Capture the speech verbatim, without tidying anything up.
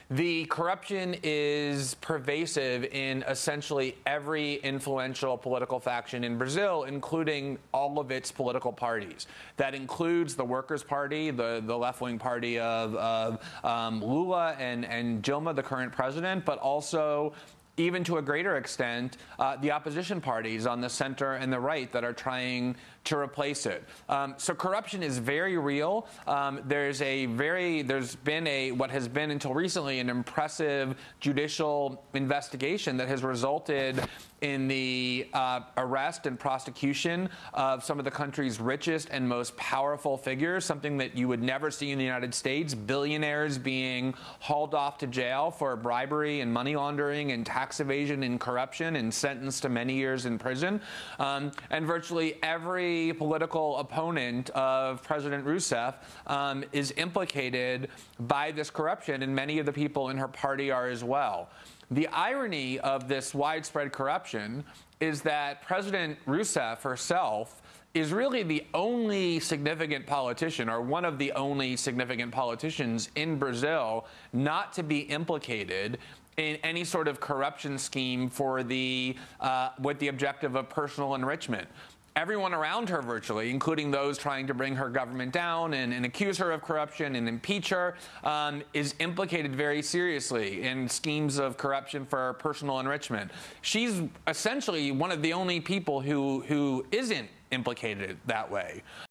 The corruption is pervasive in essentially every influential political faction in Brazil, including all of its political parties. That includes the Workers' Party, the, the left-wing party of, of um, Lula and, and Dilma, the current president, but also, even to a greater extent, uh, the opposition parties on the center and the right that are trying to replace it. Um, so corruption is very real. Um, there's a very, there's been a, what has been until recently, an impressive judicial investigation that has resulted in the uh, arrest and prosecution of some of the country's richest and most powerful figures, something that you would never see in the United States, billionaires being hauled off to jail for bribery and money laundering and tax evasion and corruption and sentenced to many years in prison. Um, and virtually every political opponent of President Rousseff um, is implicated by this corruption, and many of the people in her party are as well. The irony of this widespread corruption is that President Rousseff herself is really the only significant politician, or one of the only significant politicians in Brazil, not to be implicated in any sort of corruption scheme for the, uh, with the objective of personal enrichment. Everyone around her virtually, including those trying to bring her government down and, and accuse her of corruption and impeach her, um, is implicated very seriously in schemes of corruption for personal enrichment. She's essentially one of the only people who, who isn't implicated that way.